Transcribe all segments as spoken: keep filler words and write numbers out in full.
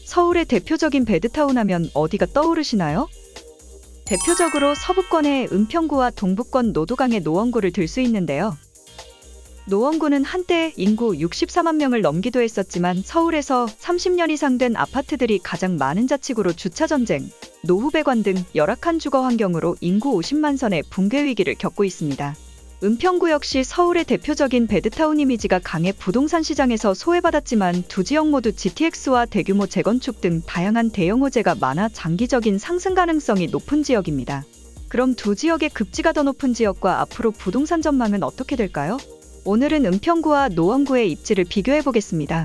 서울의 대표적인 베드타운 하면 어디가 떠오르시나요? 대표적으로 서부권의 은평구와 동부권 노도강의 노원구를 들 수 있는데요. 노원구는 한때 인구 육십사만 명을 넘기도 했었지만 서울에서 삼십 년 이상 된 아파트들이 가장 많은 자치구로 주차전쟁, 노후배관 등 열악한 주거 환경으로 인구 오십만 선의 붕괴 위기를 겪고 있습니다. 은평구 역시 서울의 대표적인 베드타운 이미지가 강해 부동산 시장에서 소외받았지만 두 지역 모두 지티엑스와 대규모 재건축 등 다양한 대형 호재가 많아 장기적인 상승 가능성이 높은 지역입니다. 그럼 두 지역의 급지가 더 높은 지역과 앞으로 부동산 전망은 어떻게 될까요? 오늘은 은평구와 노원구의 입지를 비교해 보겠습니다.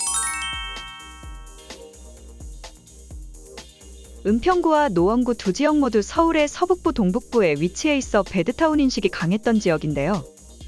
은평구와 노원구 두 지역 모두 서울의 서북부 동북부에 위치해 있어 베드타운 인식이 강했던 지역인데요.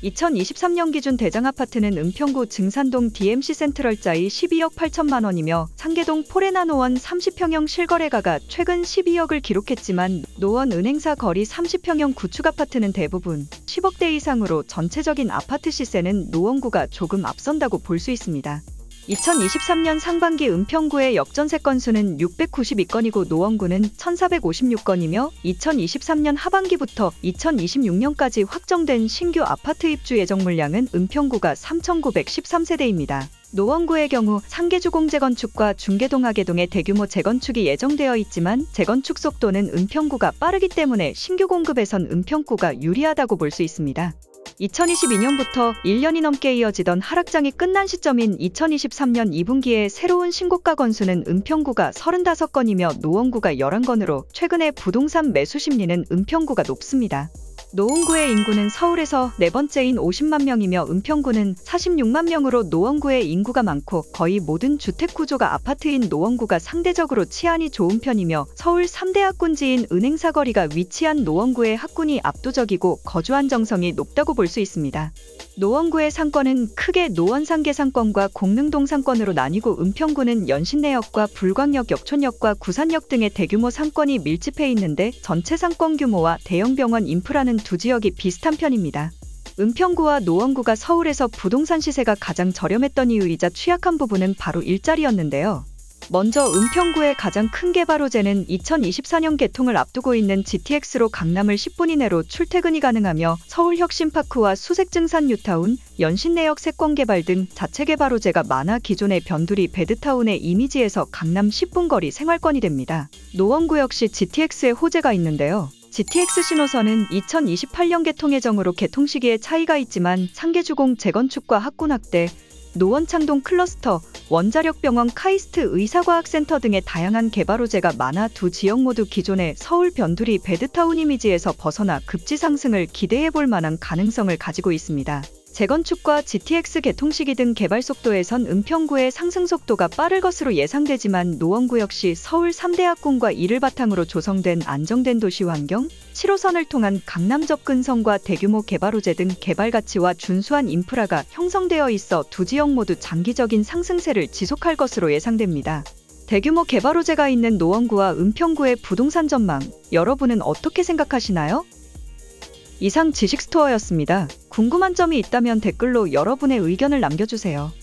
이천이십삼 년 기준 대장아파트는 은평구 증산동 디엠씨 센트럴자이 십이억 팔천만 원이며 상계동 포레나노원 삼십 평형 실거래가가 최근 십이억을 기록했지만 노원 은행사 거리 삼십 평형 구축아파트는 대부분 십억대 이상으로 전체적인 아파트 시세는 노원구가 조금 앞선다고 볼 수 있습니다. 이천이십삼 년 상반기 은평구의 역전세 건수는 육백구십이 건이고 노원구는 천사백오십육 건이며 이천이십삼 년 하반기부터 이천이십육 년까지 확정된 신규 아파트 입주 예정 물량은 은평구가 삼천구백십삼 세대입니다. 노원구의 경우 상계주공 재건축과 중계동 하계동의 대규모 재건축이 예정되어 있지만 재건축 속도는 은평구가 빠르기 때문에 신규 공급에선 은평구가 유리하다고 볼 수 있습니다. 이천이십이 년부터 일 년이 넘게 이어지던 하락장이 끝난 시점인 이천이십삼 년 이 분기에 새로운 신고가 건수는 은평구가 서른다섯 건이며 노원구가 열한 건으로 최근에 부동산 매수 심리는 은평구가 높습니다. 노원구의 인구는 서울에서 네 번째인 오십만 명이며 은평구는 사십육만 명으로 노원구의 인구가 많고 거의 모든 주택 구조가 아파트인 노원구가 상대적으로 치안이 좋은 편이며 서울 삼 대 학군지인 은행사거리가 위치한 노원구의 학군이 압도적이고 거주 안정성이 높다고 볼 수 있습니다. 노원구의 상권은 크게 노원상계 상권과 공릉동 상권으로 나뉘고 은평구는 연신내역과 불광역, 역촌역과 구산역 등의 대규모 상권이 밀집해 있는데 전체 상권 규모와 대형 병원 인프라는 두 지역이 비슷한 편입니다. 은평구와 노원구가 서울에서 부동산 시세가 가장 저렴했던 이유이자 취약한 부분은 바로 일자리였는데요. 먼저 은평구의 가장 큰 개발 호재는 이천이십사 년 개통을 앞두고 있는 지티엑스로 강남을 십 분 이내로 출퇴근이 가능하며 서울혁신파크와 수색증산 뉴타운, 연신내역 세권 개발 등 자체 개발 호재가 많아 기존의 변두리 베드타운의 이미지에서 강남 십 분 거리 생활권이 됩니다. 노원구 역시 지티엑스의 호재가 있는데요. 지티엑스 신호선은 이천이십팔 년 개통 예정으로 개통 시기에 차이가 있지만 상계주공 재건축과 학군 확대, 노원창동 클러스터, 원자력병원 카이스트 의사과학센터 등의 다양한 개발 호재가 많아 두 지역 모두 기존의 서울 변두리 베드타운 이미지에서 벗어나 급지 상승을 기대해볼 만한 가능성을 가지고 있습니다. 재건축과 지티엑스 개통 시기 등 개발 속도에선 은평구의 상승 속도가 빠를 것으로 예상되지만 노원구 역시 서울 삼 대 학군과 이를 바탕으로 조성된 안정된 도시 환경, 칠 호선을 통한 강남 접근성과 대규모 개발 호재 등 개발 가치와 준수한 인프라가 형성되어 있어 두 지역 모두 장기적인 상승세를 지속할 것으로 예상됩니다. 대규모 개발 호재가 있는 노원구와 은평구의 부동산 전망, 여러분은 어떻게 생각하시나요? 이상 지식스토어였습니다. 궁금한 점이 있다면 댓글로 여러분의 의견을 남겨주세요.